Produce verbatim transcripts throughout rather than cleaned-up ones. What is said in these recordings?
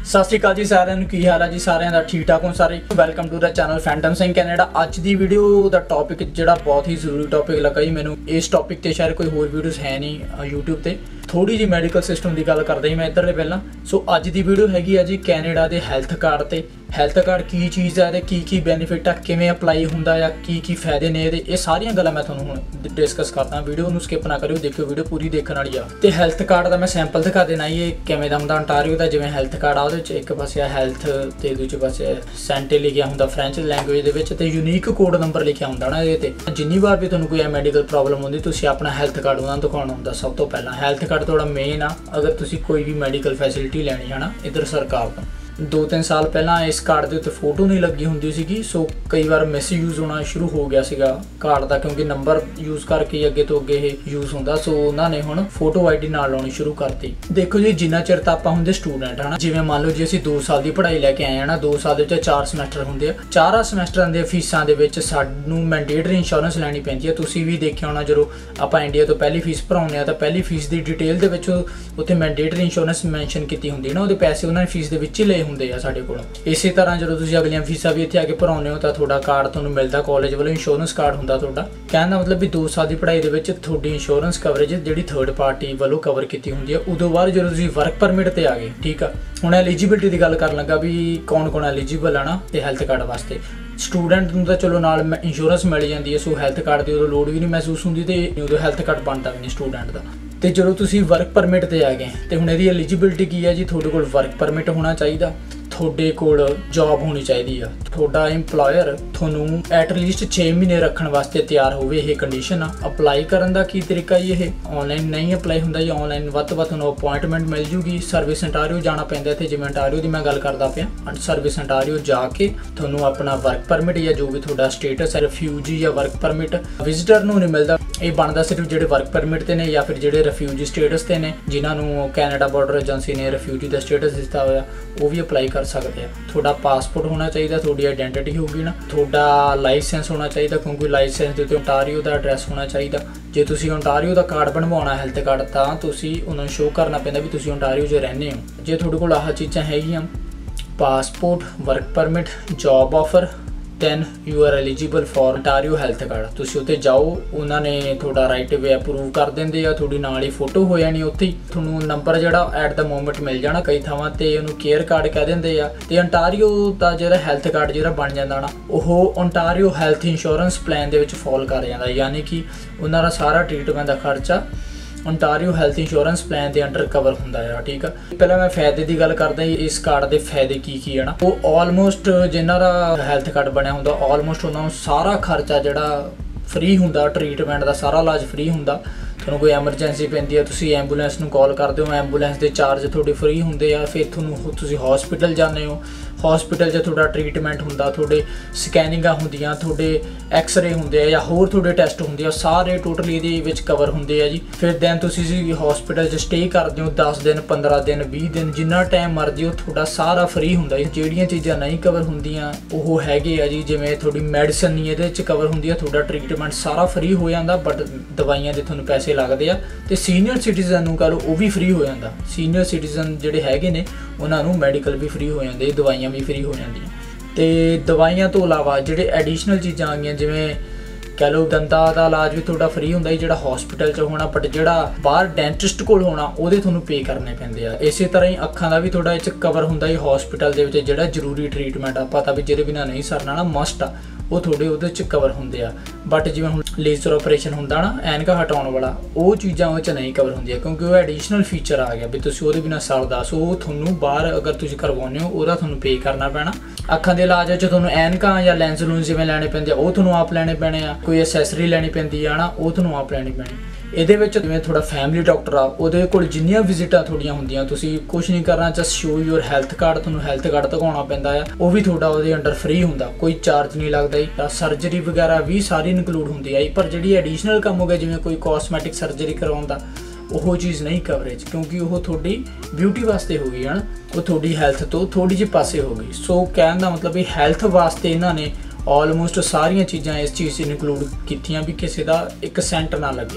सत श्री अकाल जी सारिਆਂ ਨੂੰ ਕੀ ਹਾਲ ਹੈ ਜੀ ਸਾਰਿਆਂ ਦਾ ठीक ठाक हो सारे welcome to the channel Phantom Singh Canada. ਅੱਜ ਦੀ ਵੀਡੀਓ ਦਾ ਟੌਪਿਕ ਜਿਹੜਾ ਬਹੁਤ ਹੀ ਜ਼ਰੂਰੀ ਟੌਪਿਕ ਲੱਗਾ ਜੀ ਮੈਨੂੰ। ਇਸ ਟੌਪਿਕ ਤੇ ਸ਼ਾਇਦ ਕੋਈ ਹੋਰ ਵੀਡੀਓਜ਼ ਹੈ ਨਹੀਂ YouTube ਤੇ। थोड़ी जी मैडिकल सिस्टम की गल करदा ही मैं इधर पहला। सो अज की वीडियो हैगी है जी कैनेडा के हैल्थ कार्ड ते। हैल्थ कार्ड की चीज़ है, की की बेनीफिट है, किवें अप्लाई हुंदा या की की फायदे ने, ये सारियां गल्लां मैं तुहानूं हुण डिस्कस करदा। वीडियो नूं स्किप ना करियो, देखियो वीडियो पूरी देखण वाली आ। ते हैल्थ कार्ड दा मैं सैंपल दिखा देना ये किवें दा हुंदा। अंटारियो दा जिवें हैल्थ कार्ड आ उहदे च एक पासे हैल्थ ते दूजे पासे सेंटे लिखिया हुंदा फ्रेंच लैंगुएज दे विच, ते यूनीक कोड नंबर लिखिया हुंदा ना इहदे ते। जिन्नी बार भी तुहानूं कोई मैडिकल प्रॉब्लम हुंदी तुसीं अपना हैल्थ कार्ड उहनां नूं दिखाउणा हुंदा। सब तो पहला हैल्थ कार्ड तुहाडा मेन आ अगर तुसी कोई भी मैडिकल फैसिलिटी लैनी है ना इधर सरकार तो। दो तीन साल पहला इस कार्ड के उत्ते फोटो नहीं लगी होंदी सीगी, सो कई बार मिसयूज होना शुरू हो गया सीगा कार्ड का, क्योंकि नंबर यूज़ करके अगे तो अगे यूज़ होंदा। सो उन्होंने हुण फोटो आई डी नाल लाउणी शुरू करती। देखो जी जिन्ना चिर तां आपां हुंदे स्टूडेंट है ना, जिवें मान लो जी असीं दो साल की पढ़ाई लैके आए हैं ना, दो साल दे चार समैसटर हुंदे आ। चारां समैसटरां दे फीसां दे विच सानूं मैंडेटरी इंश्योरेंस लैनी पैंदी है। तुसीं भी देखिआ होना जदों आपां इंडिया तो पहली फीस भराउने आ तां पहली फीस की डिटेल दे विच उत्थे मैंडेटरी इंश्योरेंस मैंशन कीती हुंदी ना, उहदे पैसे उन्होंने फीस दे विच ही लए हुंदे आ साडे कोलों। इस तरह जो तुम अगलियां फीसा भी इतने आके भराउने हो तो थोड़ा कार्ड तुहानूं मिलता, कॉलेज वालों इंश्योरेंस कार्ड हुंदा तुहाडा। कहने का मतलब भी दो साल की पढ़ाई दे विच तुहाडी इंश्योरेंस कवरेज जिहड़ी थर्ड पार्टी वालों कवर की हुंदी है। उदों बाद जो तुसीं वर्क परमिट ते आ गए, ठीक है, हुण एलिजिबिलिटी की गल कर लगा भी कौन कौन एलिजिबल है ना ते हैल्थ कार्ड वास्ते। स्टूडेंट नूं तां चलो नाल इंश्योरेंस मिल जाती है, सो हैल्थ कार्ड की उदों लोड़ भी नहीं महसूस होंदी ते उदों हैल्थ कार्ड बनता भी नहीं स्टूडेंट का। तो जो तुसीं वर्क परमिट ते आ गए तो हुण इहदी एलिजिबिलिटी की है जी, तुहाडे कोल वर्क परमिट होना चाहिए, थोड़े कोल जॉब होनी चाहिए, थोड़ा इंपलॉयर थोनू एटलीस्ट छे महीने रखने वास्ते तैयार होवे, ये कंडीशन आ। अप्लाई करन दा की तरीका ये ऑनलाइन नहीं अप्लाई हुंदा जी, ऑनलाइन वध तो वध थोनू अपॉइंटमेंट मिल जूगी। सर्विस अंटारियो जाना पैंदा इत्थे, जिवें अंटारियो दी मैं गल करदा पिया, सर्विस अंटारियो जाके थोनू अपना वर्क परमिट या जो भी थोड़ा स्टेटस है रिफ्यूजी या वर्क परमिट विजिटर नूं नहीं मिलदा। ये बनदा सिर्फ जिहड़े वर्क परमिट ते ने या फिर जिहड़े रिफ्यूजी स्टेटस ते ने, जिन्हां नूं कैनेडा बॉर्डर एजेंसी ने रिफ्यूजी दा स्टेटस दिता होया, वो भी अप्लाई कर सकते हैं। थोड़ा पासपोर्ट होना चाहिए, थोड़ी आइडेंटिटी होगी ना, थोड़ा लाइसेंस होना चाहिए, क्योंकि लाइसेंस के उत्ते ओंटारियो का एड्रैस होना चाहिए। जे तुसीं ओंटारियो का कार्ड बनवाउणा हैल्थ कार्ड तां तुसीं उन्हां नूं शो करना पैंदा भी तुसीं ओंटारियो 'च रहिंदे हो। जे तुहाडे कोल आह चीज़ां हैगियां passport, work permit, job offer, then you are eligible for Ontario health card. तुसीं उत्ते जाओ, उन्होंने थोड़ा राइट वे अप्रूव कर देंगे आ, थोड़ी नाल ही फोटो हो जानी, उत्थे ही तुहानूं नंबर जिहड़ा एट द मोमेंट मिल जाना। कई थावां ते उहनूं केयर कार्ड कह देंगे आ। ते अंटारियो दा जिहड़ा हैल्थ कार्ड जिहड़ा बन जांदा ना, ओह अंटारियो हैल्थ इंश्योरेंस प्लान दे विच फॉल कर जांदा, यानी कि उन्हां दा सारा ट्रीटमेंट का खर्चा अंटारियो हैल्थ इंश्योरेंस प्लान के अंडर कवर होंदा है, ठीक है। पहले मैं फायदे की गल करदा, इस कार्ड के फायदे की की है ना, वो ऑलमोस्ट जिन्हां दा हैल्थ कार्ड बनया हुंदा ऑलमोस्ट उन्हां नूं सारा खर्चा जिहड़ा फ्री हुंदा, ट्रीटमेंट का सारा इलाज फ्री हुंदा। तुहानूं कोई एमरजेंसी पैंदी है, तुसीं एंबूलेंस नूं कॉल करदे हो, एंबूलेंस के चार्ज थोड़े फ्री हुंदे आ। फिर तुहानूं तुसीं हॉस्पिटल जाते हो, हॉस्पिटल च थोड़ा ट्रीटमेंट हुंदा, थोड़े स्कैनिंगां हुंदियां, थोड़े एक्सरे हुंदे या होर थोड़े टैसट हुंदे आ, सारे टोटली इहदे विच कवर हुंदे आ जी। फिर दैन तुसीं हॉस्पिटल च स्टे करदे हो दस दिन, पंद्रह दिन, बीस दिन, जिन्ना टाइम मर्जी हो, थोड़ा सारा फ्री हुंदा। जिहड़ियां चीज़ां नहीं कवर हुंदियां ओह हैगे आ जी, जिवें थोड़ी मैडिसन नहीं इहदे च कवर हुंदी आ, थोड़ा ट्रीटमेंट सारा फ्री हो जांदा, बट दवाइयां दे तुहानूं पैसे लगदे आ। ते सीनियर सिटीजन नूं कह लो वो भी फ्री हो जांदा। सीनियर सिटीजन जिहड़े हैगे ने उन्हां नूं मैडिकल भी फ्री हो जांदे, दवाइयां भी फ्री हो जांदियां। ते दवाइयां तो इलावा जिहड़े एडिशनल चीज़ां आ गईयां, जिवें कह लो दंदा का इलाज भी थोड़ा फ्री होंदा जिहड़ा हॉस्पिटल च होना, बट जिहड़ा बाहर डेंटिस्ट कोल होना उहदे तुहानूं पे करने पैंदे आ। इस तरह ही अखां दा भी थोड़ा इह च कवर होंदा जी हॉस्पिटल दे विच, जिहड़ा जरूरी ट्रीटमेंट आ पता भी जिहदे बिना नहीं सरना ना, मस्ट आ वो थोड़े उहदे च कवर होंदे आ। बट जिवें हुण लेजर ऑपरेशन हुंदा ना ऐनका हटाउण वाला, वो चीज़ां उह च नहीं कवर होंदियां, क्योंकि वो एडिशनल फीचर आ गया भी तुसीं उहदे बिना सरदा। सो तुहानूं बाहर अगर तुसीं करवाउने हो उहदा तुहानूं पे करना पैना। अखां दे इलाज च तुहानूं ऐनकां या लैंस लूंस जिवें लैणे पैंदे आ, वो तुहानूं आप लैणे पैणे आ। कोई असैसरी लैणी पैंदी आ ना, वो तुहानूं आप लैणी पैणी। ਇਹਦੇ ਵਿੱਚ ਜਿਵੇਂ ਥੋੜਾ ਫੈਮਿਲੀ ਡਾਕਟਰ ਆ, ਉਹਦੇ ਕੋਲ ਜਿੰਨੀਆਂ ਵਿਜ਼ਿਟਾਂ ਤੁਹਾਡੀਆਂ ਹੁੰਦੀਆਂ, ਤੁਸੀਂ ਕੁਝ ਨਹੀਂ ਕਰਨਾ, just show your health card, ਤੁਹਾਨੂੰ ਹੈਲਥ ਕਾਰਡ ਦਿਖਾਉਣਾ ਪੈਂਦਾ ਆ, ਉਹ ਵੀ ਤੁਹਾਡਾ ਉਹਦੇ ਅੰਡਰ ਫ੍ਰੀ ਹੁੰਦਾ, ਕੋਈ ਚਾਰਜ ਨਹੀਂ ਲੱਗਦਾ ਜੀ। ਸਰਜਰੀ ਵਗੈਰਾ ਵੀ ਸਾਰੀ ਇਨਕਲੂਡ ਹੁੰਦੀ ਆ, ਪਰ ਜਿਹੜੀ ਐਡੀਸ਼ਨਲ ਕੰਮ ਹੋ ਗਿਆ ਜਿਵੇਂ ਕੋਈ ਕਾਸਮੈਟਿਕ ਸਰਜਰੀ ਕਰਵਾਉਣ ਦਾ, ਉਹ ਚੀਜ਼ ਨਹੀਂ ਕਵਰੇਜ, ਕਿਉਂਕਿ ਉਹ ਤੁਹਾਡੀ ਬਿਊਟੀ ਵਾਸਤੇ ਹੋ ਗਈ ਹੈ ਨਾ, ਉਹ ਤੁਹਾਡੀ ਹੈਲਥ ਤੋਂ ਥੋੜੀ ਜਿਹੀ ਪਾਸੇ ਹੋ ਗਈ। ਸੋ ਕਹਿਣ ਦਾ ਮਤਲਬ ਵੀ ਹੈਲਥ ਵਾਸਤੇ ਇਹਨਾਂ ਨੇ ऑलमोस्ट सारिया चीज़ां इस चीज़ इनकलूड कीतियां भी किसी का एक सेंट ना लगे।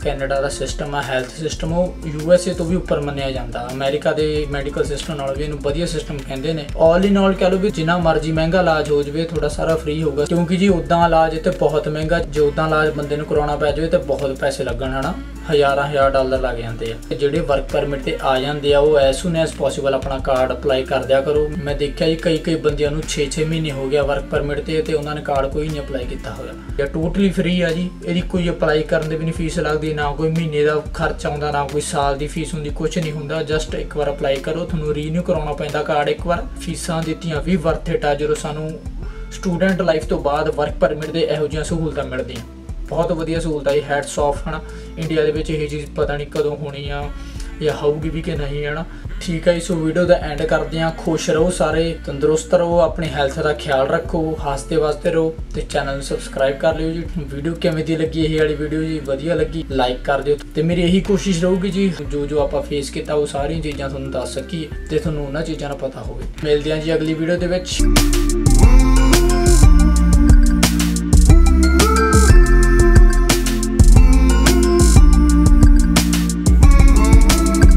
ਕੈਨੇਡਾ ਦਾ ਸਿਸਟਮ ਆ ਹੈਲਥ ਸਿਸਟਮ ਉਹ ਯੂ ਐਸ ਏ ਤੋਂ ਵੀ ਉੱਪਰ ਮੰਨਿਆ ਜਾਂਦਾ। ਅਮਰੀਕਾ ਦੇ ਮੈਡੀਕਲ ਸਿਸਟਮ ਨਾਲ ਵੀ ਇਹਨੂੰ ਵਧੀਆ ਸਿਸਟਮ ਕਹਿੰਦੇ ਨੇ। ਆਲ ਇਨ ਆਲ ਕਹ ਲਓ ਵੀ ਜਿੰਨਾ ਮਰਜ਼ੀ ਮਹਿੰਗਾ ਇਲਾਜ ਹੋ ਜਾਵੇ ਤੁਹਾਡਾ ਸਾਰਾ ਫ੍ਰੀ ਹੋਊਗਾ, ਕਿਉਂਕਿ ਜੀ ਉੱਦਾਂ ਇਲਾਜ ਇੱਥੇ ਬਹੁਤ ਮਹਿੰਗਾ। ਜੇ ਉੱਦਾਂ ਇਲਾਜ ਬੰਦੇ ਨੂੰ ਕਰਾਉਣਾ ਪੈ ਜਾਵੇ ਤਾਂ ਬਹੁਤ ਪੈਸੇ ਲੱਗਣ ਹਨਾ, ਹਜ਼ਾਰਾਂ ਹਜ਼ਾਰ ਡਾਲਰ ਲੱਗ ਜਾਂਦੇ ਆ। ਜਿਹੜੇ ਵਰਕ ਪਰਮਿਟ ਤੇ ਆ ਜਾਂਦੇ ਆ ਉਹ ਐਸ ਸੂਨ ਐਸ ਪੋਸੀਬਲ ਆਪਣਾ ਕਾਰਡ ਅਪਲਾਈ ਕਰ ਦਿਆ ਕਰੋ। ਮੈਂ ਦੇਖਿਆ ਜੀ ਕਈ ਕਈ ਬੰਦਿਆਂ ਨੂੰ ਛੇ ਛੇ ਮਹੀਨੇ ਹੋ ਗਿਆ ਵਰਕ ਪਰਮਿਟ ਤੇ ਤੇ ਉਹਨਾਂ ਨੇ ਕਾਰਡ ਕੋਈ ਨਹੀਂ ਅਪਲਾਈ ਕੀਤਾ ਹੋਇਆ। ਇਹ ਟੋਟਲੀ ਫ੍ਰੀ ਆ ਜੀ, ਇਹਦੀ ਕੋਈ ਅਪਲਾਈ ਕਰਨ ਦੀ ਵੀ ਨਹੀਂ ਫੀਸ ਲੱਗਦੀ, ਨਾ ਕੋਈ ਮਹੀਨੇ ਦਾ ਖਰਚ ਆਉਂਦਾ, ਨਾ ਕੋਈ ਸਾਲ ਦੀ ਫੀਸ ਹੁੰਦੀ, ਕੁਝ ਨਹੀਂ ਹੁੰਦਾ। ਜਸਟ ਇੱਕ ਵਾਰ ਅਪਲਾਈ ਕਰੋ, ਤੁਹਾਨੂੰ ਰੀਨਿਊ ਕਰਾਉਣਾ ਪੈਂਦਾ ਕਾਰਡ ਇੱਕ ਵਾਰ। ਫੀਸਾਂ ਦਿੱਤੀਆਂ ਵੀ ਵਰਥ ਇਟ ਆ ਜਦੋਂ ਸਾਨੂੰ ਸਟੂਡੈਂਟ ਲਾਈਫ ਤੋਂ ਬਾਅਦ ਵਰਕ ਪਰਮਿਟ ਦੇ ਇਹੋ ਜਿਹੀਆਂ ਸਹੂਲਤਾਂ ਮਿਲਦੀਆਂ। ਬਹੁਤ ਵਧੀਆ ਸਹੂਲਤ ਹੈ, ਹੈਡਸ ਆਫ ਹੈ ਨਾ। ਇੰਡੀਆ ਦੇ ਵਿੱਚ ਇਹ ਚੀਜ਼ ਪਤਾ ਨਹੀਂ ਕਦੋਂ ਹੋਣੀ ਆ ਜਾਂ ਹੋਊਗੀ ਵੀ ਕਿ ਨਹੀਂ ਹੈ ਨਾ। ਠੀਕ ਹੈ, ਸੋ ਵੀਡੀਓ ਦਾ ਐਂਡ ਕਰਦੇ ਹਾਂ। ਖੁਸ਼ ਰਹੋ ਸਾਰੇ, ਤੰਦਰੁਸਤ ਰਹੋ, ਆਪਣੀ ਹੈਲਥ ਦਾ ਖਿਆਲ ਰੱਖੋ, ਹੱਸਦੇ ਵਾਸਤੇ ਰਹੋ ਤੇ ਚੈਨਲ ਨੂੰ ਸਬਸਕ੍ਰਾਈਬ ਕਰ ਲਿਓ ਜੀ। ਵੀਡੀਓ ਕਿਵੇਂ ਦੀ ਲੱਗੀ ਇਹ ਵਾਲੀ ਵੀਡੀਓ ਜੀ? ਵਧੀਆ ਲੱਗੀ ਲਾਈਕ ਕਰ ਦਿਓ ਤੇ ਮੇਰੀ ਇਹੀ ਕੋਸ਼ਿਸ਼ ਰਹੂਗੀ ਜੀ ਜੋ ਜੋ ਆਪਾਂ ਫੇਸ ਕੀਤਾ ਉਹ ਸਾਰੀਆਂ ਚੀਜ਼ਾਂ ਤੁਹਾਨੂੰ ਦੱਸ ਸਕੀਏ ਤੇ ਤੁਹਾਨੂੰ ਉਹਨਾਂ ਚੀਜ਼ਾਂ ਦਾ ਪਤਾ ਹੋਵੇ। ਮਿਲਦੇ ਹਾਂ ਜੀ ਅਗਲੀ ਵੀਡੀਓ ਦੇ ਵਿੱਚ।